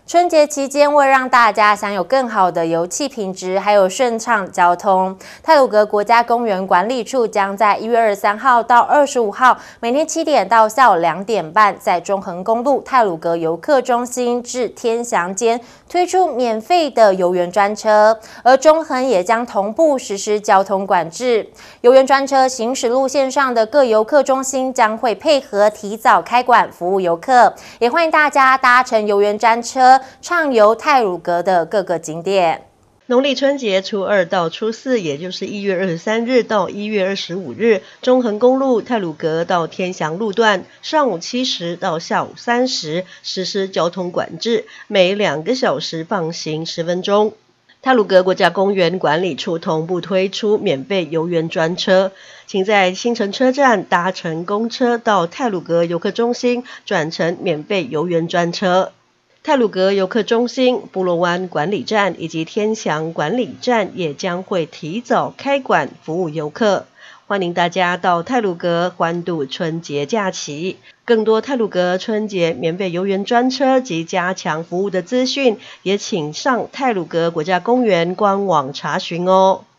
春节期间，为让大家享有更好的油气品质，还有顺畅交通，太鲁阁国家公园管理处将在1月23号到25号，每天7点到下午2点半，在中横公路太鲁阁游客中心至天祥间推出免费的游园专车，而中横也将同步实施交通管制。游园专车行驶路线上的各游客中心将会配合提早开馆服务游客，也欢迎大家搭乘游园专车畅游太鲁阁的各个景点。 农历春节初2到初4，也就是1月23日到1月25日，中横公路太鲁阁到天祥路段上午7时到下午3时实施交通管制，每2个小时放行10分钟。太鲁阁国家公园管理处同步推出免费游园专车，请在新城车站搭乘公车到太鲁阁游客中心转乘免费游园专车。太鲁阁游客中心、部落湾管理站以及天祥管理站也将会提早开馆服务游客，欢迎大家到太鲁阁欢度春节假期。更多太鲁阁春节免费游园专车及加强服务的资讯，也请上太鲁阁国家公园官网查询哦。